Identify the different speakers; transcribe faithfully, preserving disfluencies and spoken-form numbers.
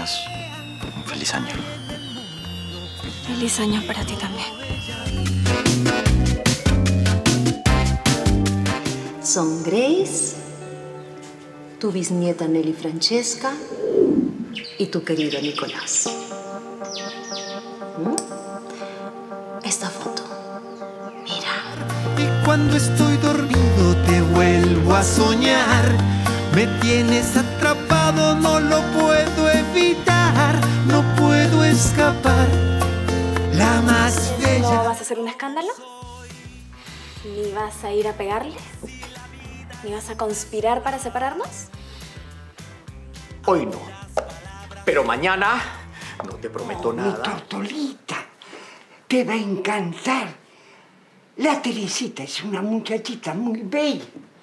Speaker 1: tengas un feliz año.
Speaker 2: Feliz año para ti también.
Speaker 3: Son Grace, tu bisnieta Nelly Francesca y tu querido Nicolás. ¿Mm? Esta foto. Mira.
Speaker 4: Y cuando estoy dormido te vuelvo a soñar. Me tienes atrapado, no lo puedo evitar. No puedo escapar. La más bella.
Speaker 2: ¿No vas a hacer un escándalo? ¿Ni vas a ir a pegarles? ¿Ni vas a conspirar para separarnos?
Speaker 5: Hoy no. Pero mañana no te prometo
Speaker 6: Oh,
Speaker 5: nada.
Speaker 6: Mi Tortolita, te va a encantar. La Teresita es una muchachita muy bella.